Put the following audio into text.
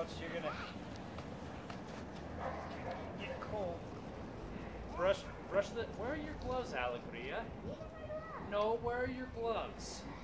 else you're gonna get cold. Brush the. Where are your gloves, Alegria? No, where are your gloves?